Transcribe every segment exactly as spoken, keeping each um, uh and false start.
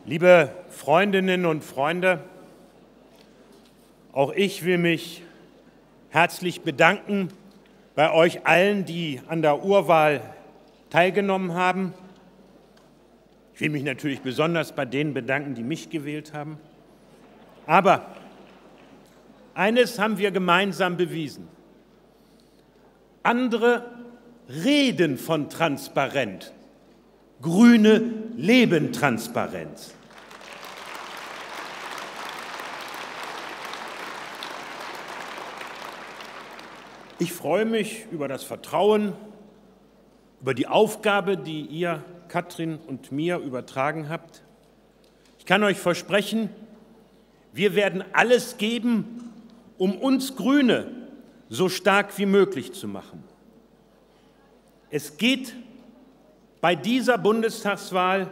Liebe Freundinnen und Freunde, auch ich will mich herzlich bedanken bei euch allen, die an der Urwahl teilgenommen haben. Ich will mich natürlich besonders bei denen bedanken, die mich gewählt haben. Aber eines haben wir gemeinsam bewiesen. Andere reden von transparent. Grüne leben Transparenz. Ich freue mich über das Vertrauen, über die Aufgabe, die ihr Katrin und mir übertragen habt. Ich kann euch versprechen, wir werden alles geben, um uns Grüne so stark wie möglich zu machen. Es geht bei dieser Bundestagswahl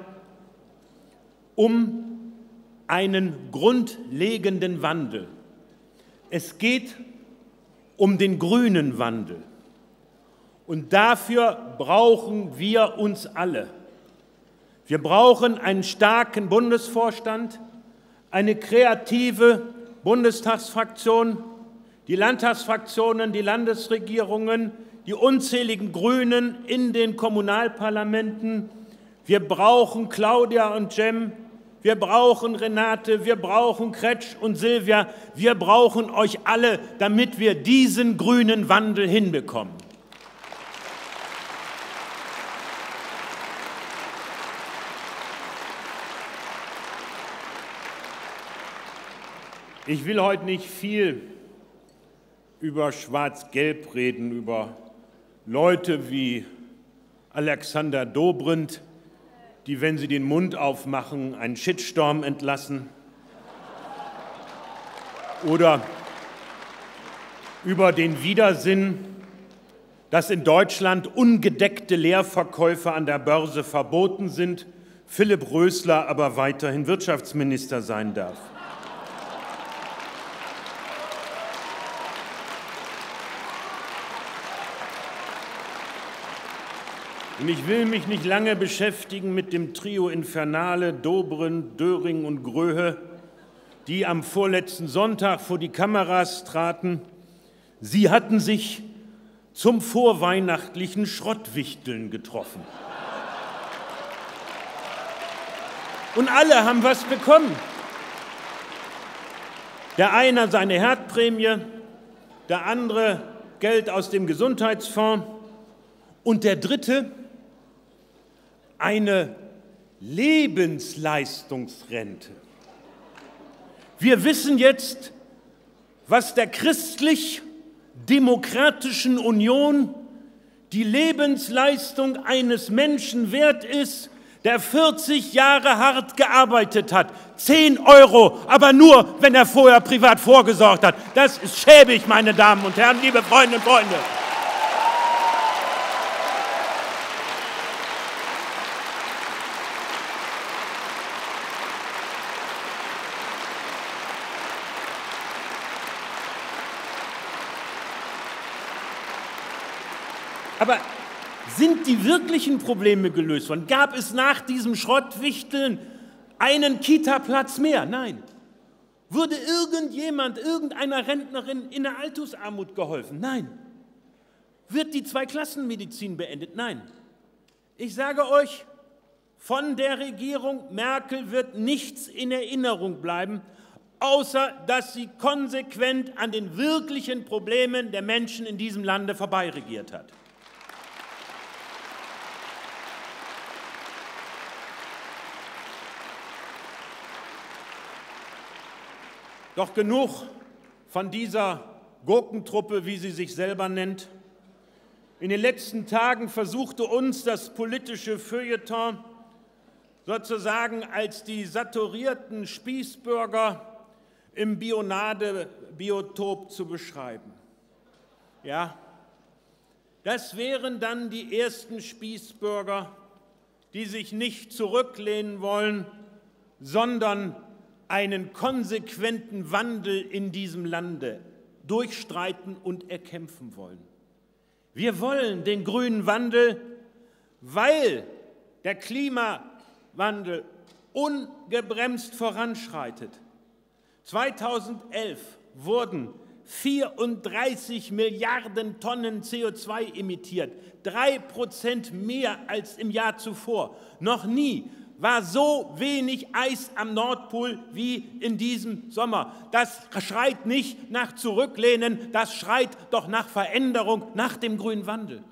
um einen grundlegenden Wandel. Es geht um den grünen Wandel. Und dafür brauchen wir uns alle. Wir brauchen einen starken Bundesvorstand, eine kreative Bundestagsfraktion, die Landtagsfraktionen, die Landesregierungen, die unzähligen Grünen in den Kommunalparlamenten. Wir brauchen Claudia und Cem, wir brauchen Renate, wir brauchen Kretsch und Silvia. Wir brauchen euch alle, damit wir diesen grünen Wandel hinbekommen. Ich will heute nicht viel über Schwarz-Gelb reden, über Leute wie Alexander Dobrindt, die, wenn sie den Mund aufmachen, einen Shitstorm entlassen. Oder über den Widersinn, dass in Deutschland ungedeckte Leerverkäufe an der Börse verboten sind, Philipp Rösler aber weiterhin Wirtschaftsminister sein darf. Und ich will mich nicht lange beschäftigen mit dem Trio Infernale, Dobrindt, Döring und Gröhe, die am vorletzten Sonntag vor die Kameras traten. Sie hatten sich zum vorweihnachtlichen Schrottwichteln getroffen. Und alle haben was bekommen. Der eine seine Herdprämie, der andere Geld aus dem Gesundheitsfonds und der dritte eine Lebensleistungsrente. Wir wissen jetzt, was der Christlich-Demokratischen Union die Lebensleistung eines Menschen wert ist, der vierzig Jahre hart gearbeitet hat. zehn Euro, aber nur, wenn er vorher privat vorgesorgt hat. Das ist schäbig, meine Damen und Herren, liebe Freundinnen und Freunde. Aber sind die wirklichen Probleme gelöst worden? Gab es nach diesem Schrottwichteln einen Kita-Platz mehr? Nein. Wurde irgendjemand, irgendeiner Rentnerin in der Altersarmut geholfen? Nein. Wird die Zweiklassenmedizin beendet? Nein. Ich sage euch, von der Regierung Merkel wird nichts in Erinnerung bleiben, außer dass sie konsequent an den wirklichen Problemen der Menschen in diesem Lande vorbeiregiert hat. Doch genug von dieser Gurkentruppe, wie sie sich selber nennt. In den letzten Tagen versuchte uns das politische Feuilleton sozusagen als die saturierten Spießbürger im Bionade-Biotop zu beschreiben. Ja, das wären dann die ersten Spießbürger, die sich nicht zurücklehnen wollen, sondern einen konsequenten Wandel in diesem Lande durchstreiten und erkämpfen wollen. Wir wollen den grünen Wandel, weil der Klimawandel ungebremst voranschreitet. zweitausendelf wurden vierunddreißig Milliarden Tonnen C O zwei emittiert, drei Prozent mehr als im Jahr zuvor. Noch nie war so wenig Eis am Nordpol wie in diesem Sommer. Das schreit nicht nach Zurücklehnen, das schreit doch nach Veränderung, nach dem grünen Wandel.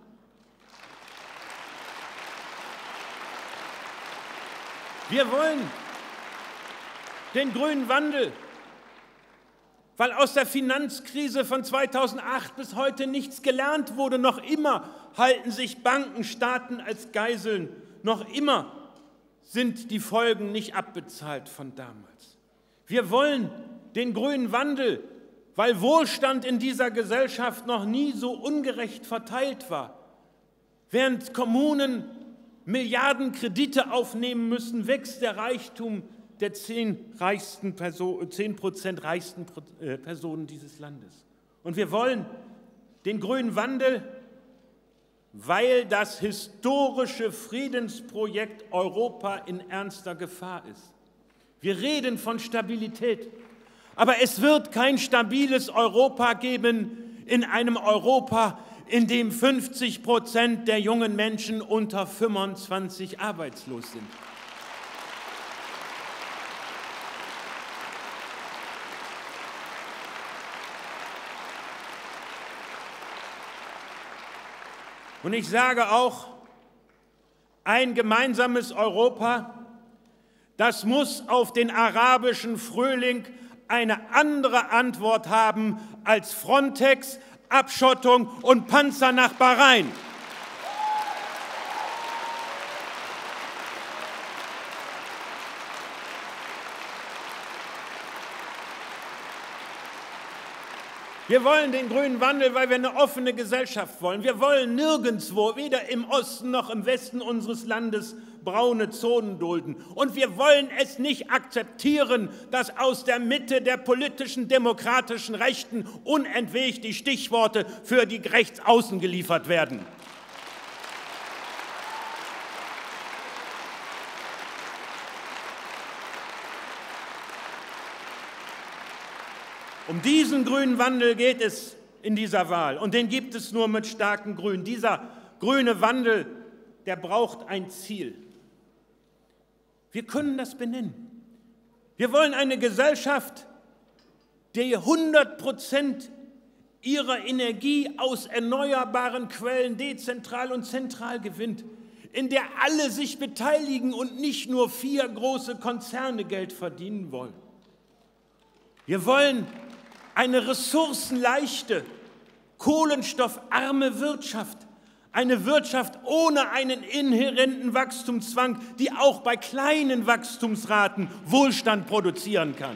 Wir wollen den grünen Wandel, weil aus der Finanzkrise von zweitausendacht bis heute nichts gelernt wurde. Noch immer halten sich Banken, Staaten als Geiseln. Noch immer sind die Folgen nicht abbezahlt von damals. Wir wollen den grünen Wandel, weil Wohlstand in dieser Gesellschaft noch nie so ungerecht verteilt war. Während Kommunen Milliarden Kredite aufnehmen müssen, wächst der Reichtum der zehn reichsten Person, zehn Prozent reichsten Personen dieses Landes. Und wir wollen den grünen Wandel, weil das historische Friedensprojekt Europa in ernster Gefahr ist. Wir reden von Stabilität, aber es wird kein stabiles Europa geben in einem Europa, in dem fünfzig Prozent der jungen Menschen unter fünfundzwanzig arbeitslos sind. Und ich sage auch, ein gemeinsames Europa, das muss auf den arabischen Frühling eine andere Antwort haben als Frontex, Abschottung und Panzer nach Bahrain. Wir wollen den grünen Wandel, weil wir eine offene Gesellschaft wollen. Wir wollen nirgendwo, weder im Osten noch im Westen unseres Landes, braune Zonen dulden. Und wir wollen es nicht akzeptieren, dass aus der Mitte der politischen, demokratischen Rechten unentwegt die Stichworte für die Rechtsaußen geliefert werden. Um diesen grünen Wandel geht es in dieser Wahl, und den gibt es nur mit starken Grünen. Dieser grüne Wandel, der braucht ein Ziel. Wir können das benennen. Wir wollen eine Gesellschaft, die hundert Prozent ihrer Energie aus erneuerbaren Quellen dezentral und zentral gewinnt, in der alle sich beteiligen und nicht nur vier große Konzerne Geld verdienen wollen. Wir wollen eine ressourcenleichte, kohlenstoffarme Wirtschaft, eine Wirtschaft ohne einen inhärenten Wachstumszwang, die auch bei kleinen Wachstumsraten Wohlstand produzieren kann.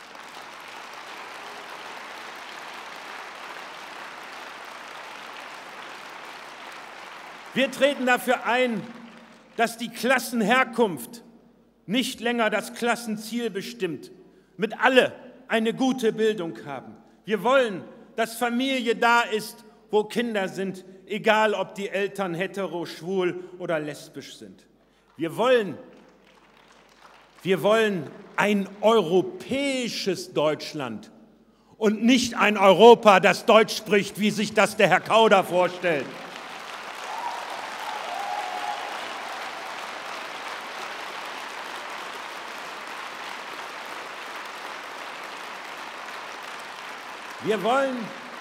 Wir treten dafür ein, dass die Klassenherkunft nicht länger das Klassenziel bestimmt, mit alle eine gute Bildung haben. Wir wollen, dass Familie da ist, wo Kinder sind, egal ob die Eltern hetero, schwul oder lesbisch sind. Wir wollen, wir wollen ein europäisches Deutschland und nicht ein Europa, das Deutsch spricht, wie sich das der Herr Kauder vorstellt. Wir wollen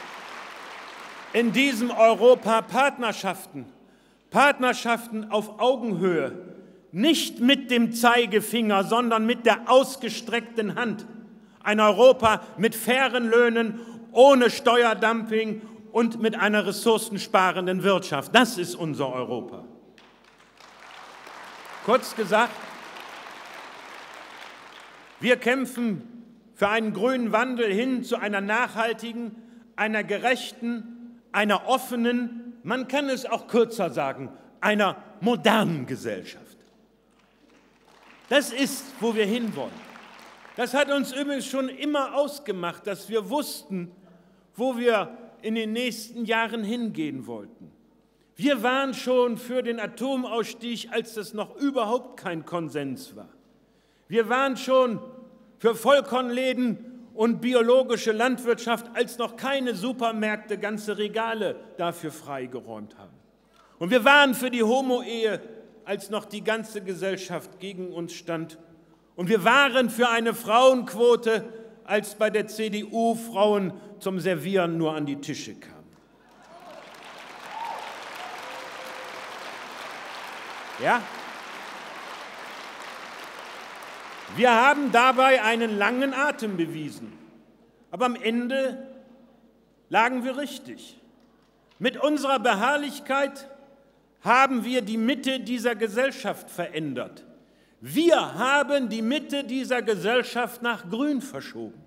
in diesem Europa Partnerschaften, Partnerschaften auf Augenhöhe, nicht mit dem Zeigefinger, sondern mit der ausgestreckten Hand. Ein Europa mit fairen Löhnen, ohne Steuerdumping und mit einer ressourcensparenden Wirtschaft. Das ist unser Europa. Kurz gesagt, wir kämpfen für einen grünen Wandel hin zu einer nachhaltigen, einer gerechten, einer offenen, man kann es auch kürzer sagen, einer modernen Gesellschaft. Das ist, wo wir hinwollen. Das hat uns übrigens schon immer ausgemacht, dass wir wussten, wo wir in den nächsten Jahren hingehen wollten. Wir waren schon für den Atomausstieg, als das noch überhaupt kein Konsens war. Wir waren schon für Vollkornläden und biologische Landwirtschaft, als noch keine Supermärkte ganze Regale dafür freigeräumt haben. Und wir waren für die Homo-Ehe, als noch die ganze Gesellschaft gegen uns stand. Und wir waren für eine Frauenquote, als bei der C D U Frauen zum Servieren nur an die Tische kamen. Ja? Wir haben dabei einen langen Atem bewiesen, aber am Ende lagen wir richtig. Mit unserer Beharrlichkeit haben wir die Mitte dieser Gesellschaft verändert. Wir haben die Mitte dieser Gesellschaft nach Grün verschoben.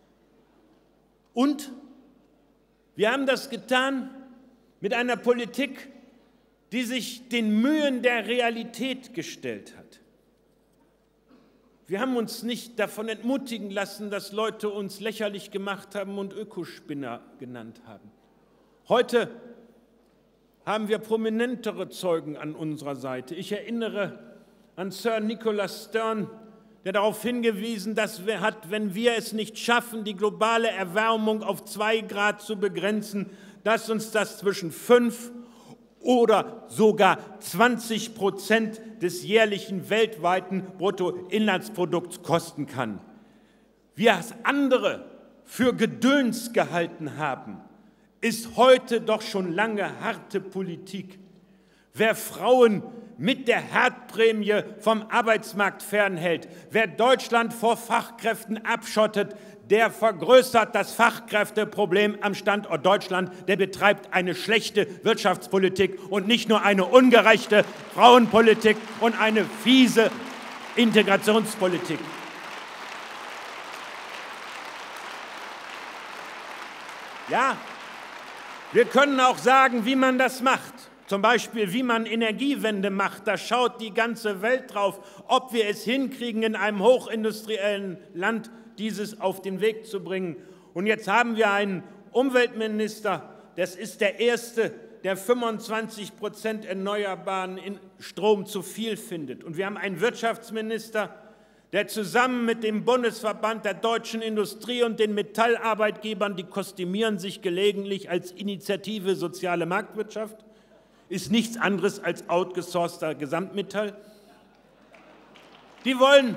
Und wir haben das getan mit einer Politik, die sich den Mühen der Realität gestellt hat. Wir haben uns nicht davon entmutigen lassen, dass Leute uns lächerlich gemacht haben und Ökospinner genannt haben. Heute haben wir prominentere Zeugen an unserer Seite. Ich erinnere an Sir Nicholas Stern, der darauf hingewiesen hat, wenn wir es nicht schaffen, die globale Erwärmung auf zwei Grad zu begrenzen, dass uns das zwischen fünf oder sogar zwanzig Prozent des jährlichen weltweiten Bruttoinlandsprodukts kosten kann. Wir es andere für Gedöns gehalten haben, ist heute doch schon lange harte Politik. Wer Frauen mit der Herdprämie vom Arbeitsmarkt fernhält, wer Deutschland vor Fachkräften abschottet, der vergrößert das Fachkräfteproblem am Standort Deutschland, der betreibt eine schlechte Wirtschaftspolitik und nicht nur eine ungerechte Frauenpolitik und eine fiese Integrationspolitik. Ja, wir können auch sagen, wie man das macht. Zum Beispiel, wie man Energiewende macht. Da schaut die ganze Welt drauf, ob wir es hinkriegen, in einem hochindustriellen Land dieses auf den Weg zu bringen. Und jetzt haben wir einen Umweltminister, das ist der erste, der fünfundzwanzig Prozent erneuerbaren Strom zu viel findet. Und wir haben einen Wirtschaftsminister, der zusammen mit dem Bundesverband der deutschen Industrie und den Metallarbeitgebern, die kostümieren sich gelegentlich als Initiative Soziale Marktwirtschaft, ist nichts anderes als outgesourceter Gesamtmetall. Die wollen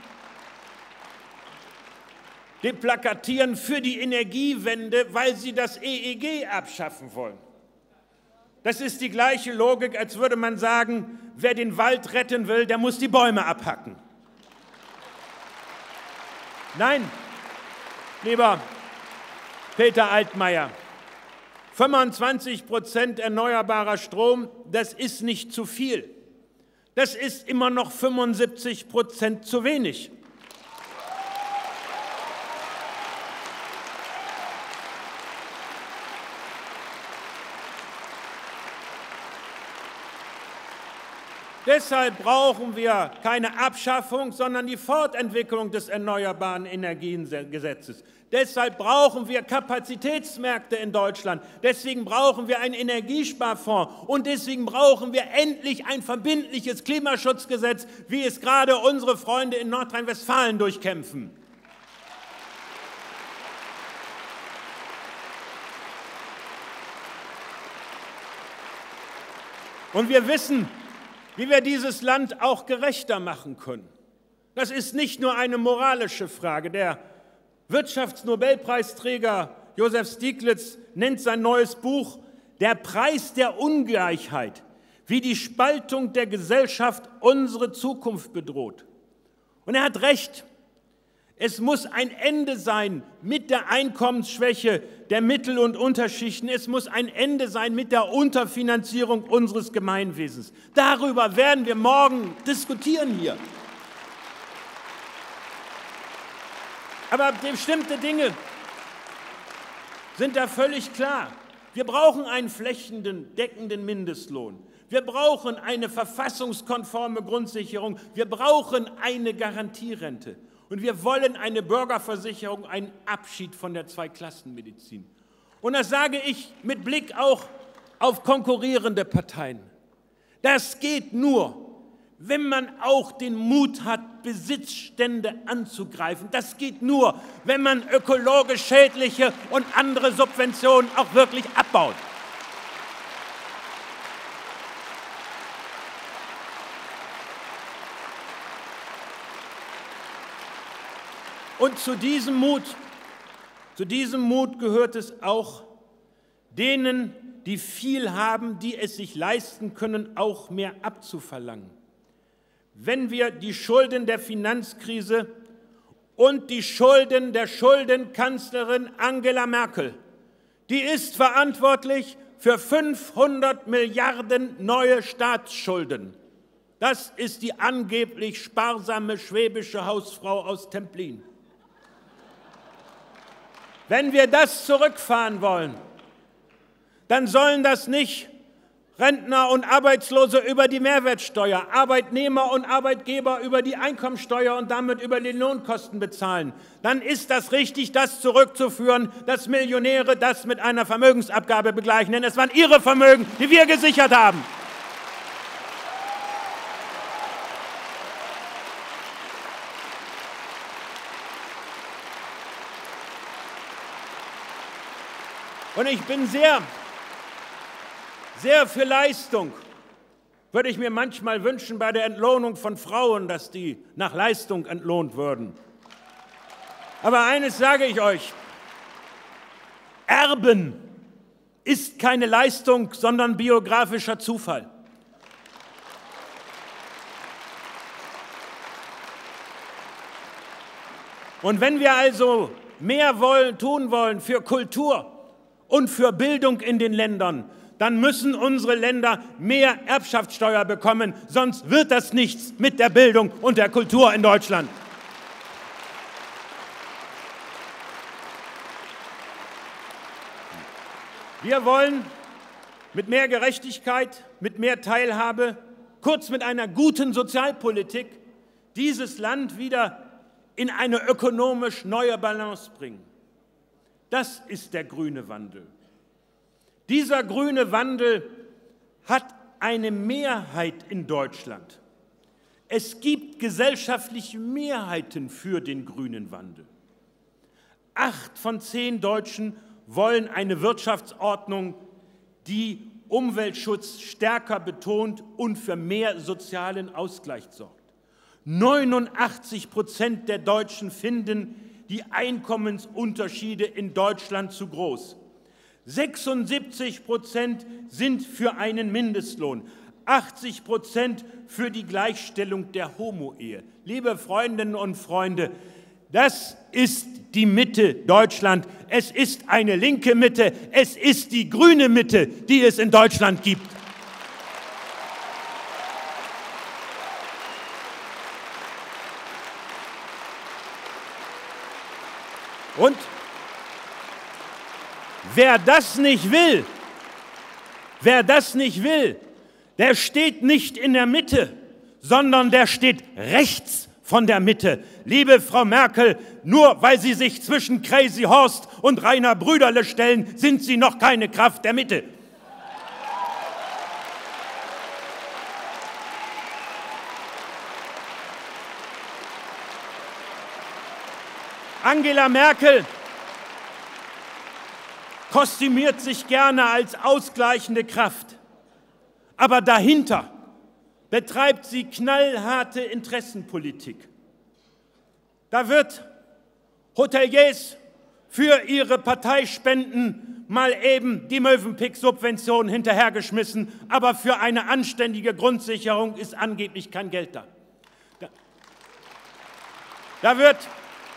deplakatieren für die Energiewende, weil sie das E E G abschaffen wollen. Das ist die gleiche Logik, als würde man sagen, wer den Wald retten will, der muss die Bäume abhacken. Nein, lieber Peter Altmaier, fünfundzwanzig Prozent erneuerbarer Strom, das ist nicht zu viel. Das ist immer noch fünfundsiebzig Prozent zu wenig. Deshalb brauchen wir keine Abschaffung, sondern die Fortentwicklung des Erneuerbaren Energiengesetzes. Deshalb brauchen wir Kapazitätsmärkte in Deutschland. Deswegen brauchen wir einen Energiesparfonds. Und deswegen brauchen wir endlich ein verbindliches Klimaschutzgesetz, wie es gerade unsere Freunde in Nordrhein-Westfalen durchkämpfen. Und wir wissen, wie wir dieses Land auch gerechter machen können. Das ist nicht nur eine moralische Frage. Der Wirtschaftsnobelpreisträger Joseph Stiglitz nennt sein neues Buch Der Preis der Ungleichheit, wie die Spaltung der Gesellschaft unsere Zukunft bedroht. Und er hat recht. Es muss ein Ende sein mit der Einkommensschwäche der Mittel- und Unterschichten. Es muss ein Ende sein mit der Unterfinanzierung unseres Gemeinwesens. Darüber werden wir morgen diskutieren hier. Aber bestimmte Dinge sind da völlig klar. Wir brauchen einen flächendeckenden Mindestlohn. Wir brauchen eine verfassungskonforme Grundsicherung. Wir brauchen eine Garantierente. Und wir wollen eine Bürgerversicherung, einen Abschied von der Zweiklassenmedizin. Und das sage ich mit Blick auch auf konkurrierende Parteien. Das geht nur, wenn man auch den Mut hat, Besitzstände anzugreifen. Das geht nur, wenn man ökologisch schädliche und andere Subventionen auch wirklich abbaut. Und zu diesem Mut, zu diesem Mut gehört es auch, denen, die viel haben, die es sich leisten können, auch mehr abzuverlangen. Wenn wir die Schulden der Finanzkrise und die Schulden der Schuldenkanzlerin Angela Merkel, die ist verantwortlich für fünfhundert Milliarden neue Staatsschulden. Das ist die angeblich sparsame schwäbische Hausfrau aus Templin. Wenn wir das zurückfahren wollen, dann sollen das nicht Rentner und Arbeitslose über die Mehrwertsteuer, Arbeitnehmer und Arbeitgeber über die Einkommensteuer und damit über die Lohnkosten bezahlen. Dann ist das richtig, das zurückzuführen, dass Millionäre das mit einer Vermögensabgabe begleichen. Denn es waren ihre Vermögen, die wir gesichert haben. Und ich bin sehr, sehr für Leistung. Würde ich mir manchmal wünschen bei der Entlohnung von Frauen, dass die nach Leistung entlohnt würden. Aber eines sage ich euch, Erben ist keine Leistung, sondern biografischer Zufall. Und wenn wir also mehr wollen, tun wollen für Kultur und für Bildung in den Ländern, dann müssen unsere Länder mehr Erbschaftssteuer bekommen, sonst wird das nichts mit der Bildung und der Kultur in Deutschland. Wir wollen mit mehr Gerechtigkeit, mit mehr Teilhabe, kurz mit einer guten Sozialpolitik, dieses Land wieder in eine ökonomisch neue Balance bringen. Das ist der grüne Wandel. Dieser grüne Wandel hat eine Mehrheit in Deutschland. Es gibt gesellschaftliche Mehrheiten für den grünen Wandel. Acht von zehn Deutschen wollen eine Wirtschaftsordnung, die Umweltschutz stärker betont und für mehr sozialen Ausgleich sorgt. neunundachtzig Prozent der Deutschen finden die Einkommensunterschiede in Deutschland zu groß. sechsundsiebzig Prozent sind für einen Mindestlohn, achtzig Prozent für die Gleichstellung der Homo-Ehe. Liebe Freundinnen und Freunde, das ist die Mitte Deutschland. Es ist eine linke Mitte, es ist die grüne Mitte, die es in Deutschland gibt. Und wer das nicht will, wer das nicht will, der steht nicht in der Mitte, sondern der steht rechts von der Mitte. Liebe Frau Merkel, nur weil Sie sich zwischen Crazy Horst und Rainer Brüderle stellen, sind Sie noch keine Kraft der Mitte. Angela Merkel kostümiert sich gerne als ausgleichende Kraft, aber dahinter betreibt sie knallharte Interessenpolitik. Da wird Hoteliers für ihre Parteispenden mal eben die Mövenpick-Subvention hinterhergeschmissen, aber für eine anständige Grundsicherung ist angeblich kein Geld da. Da, da wird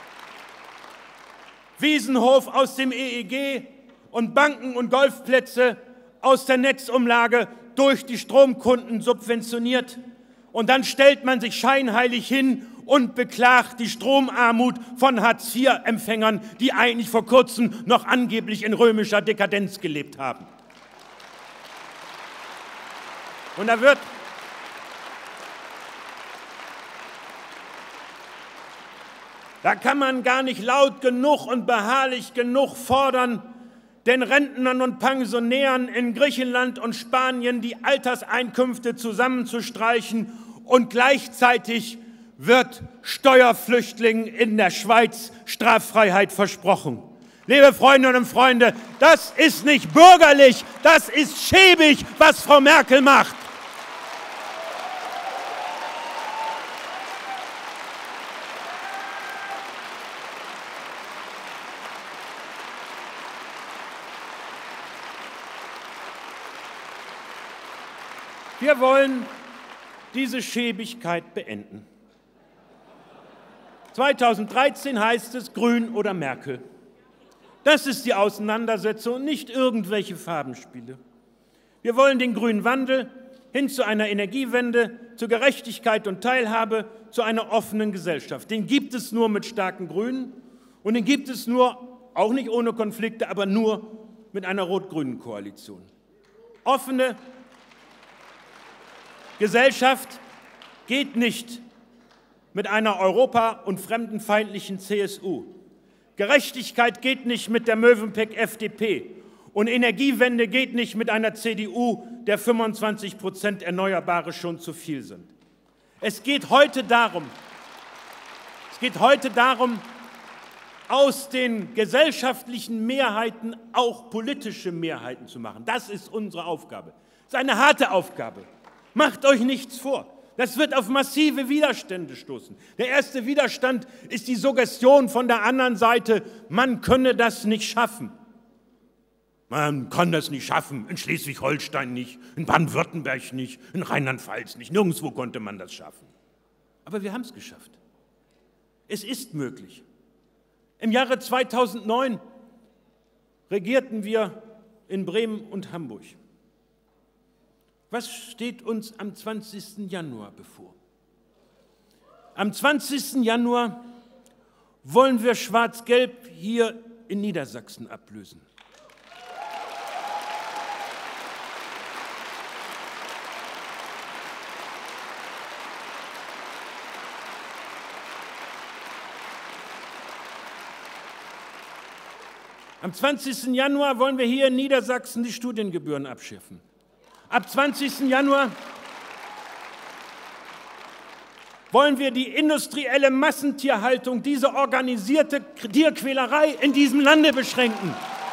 Wiesenhof aus dem E E G und Banken und Golfplätze aus der Netzumlage durch die Stromkunden subventioniert. Und dann stellt man sich scheinheilig hin und beklagt die Stromarmut von Hartz vier Empfängern, die eigentlich vor kurzem noch angeblich in römischer Dekadenz gelebt haben. Und da wird Da kann man gar nicht laut genug und beharrlich genug fordern, den Rentnern und Pensionären in Griechenland und Spanien die Alterseinkünfte zusammenzustreichen und gleichzeitig wird Steuerflüchtlingen in der Schweiz Straffreiheit versprochen. Liebe Freundinnen und Freunde, das ist nicht bürgerlich, das ist schäbig, was Frau Merkel macht. Wir wollen diese Schäbigkeit beenden. zweitausenddreizehn heißt es Grün oder Merkel. Das ist die Auseinandersetzung und nicht irgendwelche Farbenspiele. Wir wollen den grünen Wandel hin zu einer Energiewende, zu Gerechtigkeit und Teilhabe, zu einer offenen Gesellschaft. Den gibt es nur mit starken Grünen und den gibt es nur, auch nicht ohne Konflikte, aber nur mit einer rot-grünen Koalition. Offene Gesellschaft geht nicht mit einer europa- und fremdenfeindlichen C S U. Gerechtigkeit geht nicht mit der Mövenpick F D P. Und Energiewende geht nicht mit einer C D U, der fünfundzwanzig Prozent Erneuerbare schon zu viel sind. Es geht heute darum, es geht heute darum, aus den gesellschaftlichen Mehrheiten auch politische Mehrheiten zu machen. Das ist unsere Aufgabe. Das ist eine harte Aufgabe. Macht euch nichts vor. Das wird auf massive Widerstände stoßen. Der erste Widerstand ist die Suggestion von der anderen Seite, man könne das nicht schaffen. Man kann das nicht schaffen, in Schleswig-Holstein nicht, in Baden-Württemberg nicht, in Rheinland-Pfalz nicht, nirgendwo konnte man das schaffen. Aber wir haben es geschafft. Es ist möglich. Im Jahre zweitausendneun regierten wir in Bremen und Hamburg. Was steht uns am zwanzigsten Januar bevor? Am zwanzigsten Januar wollen wir Schwarz-Gelb hier in Niedersachsen ablösen. Am zwanzigsten Januar wollen wir hier in Niedersachsen die Studiengebühren abschaffen. Ab zwanzigsten Januar wollen wir die industrielle Massentierhaltung, diese organisierte Tierquälerei in diesem Lande beschränken.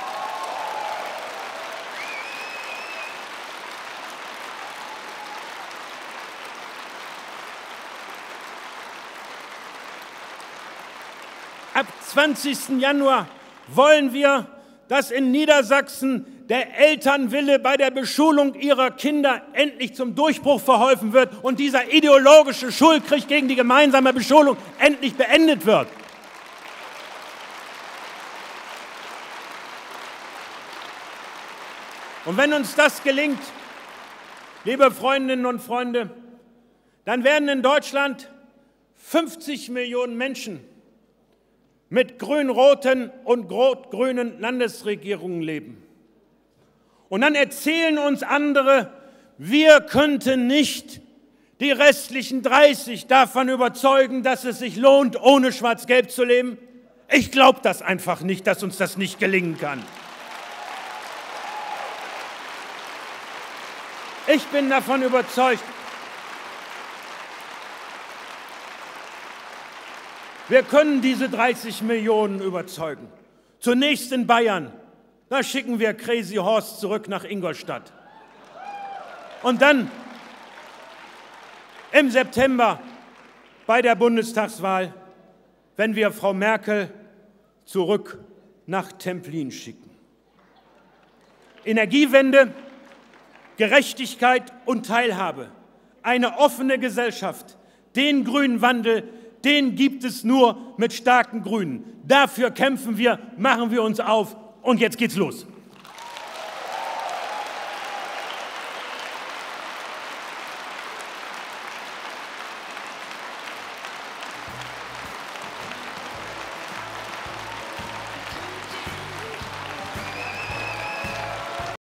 Ab zwanzigsten Januar wollen wir, dass in Niedersachsen der Elternwille bei der Beschulung ihrer Kinder endlich zum Durchbruch verholfen wird und dieser ideologische Schulkrieg gegen die gemeinsame Beschulung endlich beendet wird. Und wenn uns das gelingt, liebe Freundinnen und Freunde, dann werden in Deutschland fünfzig Millionen Menschen mit grün-roten und rot-grünen Landesregierungen leben. Und dann erzählen uns andere, wir könnten nicht die restlichen dreißig davon überzeugen, dass es sich lohnt, ohne Schwarz-Gelb zu leben. Ich glaube das einfach nicht, dass uns das nicht gelingen kann. Ich bin davon überzeugt, wir können diese dreißig Millionen überzeugen. Zunächst in Bayern. Da schicken wir Crazy Horst zurück nach Ingolstadt. Und dann im September bei der Bundestagswahl, wenn wir Frau Merkel zurück nach Templin schicken. Energiewende, Gerechtigkeit und Teilhabe, eine offene Gesellschaft, den grünen Wandel, den gibt es nur mit starken Grünen. Dafür kämpfen wir, machen wir uns auf. Und jetzt geht's los.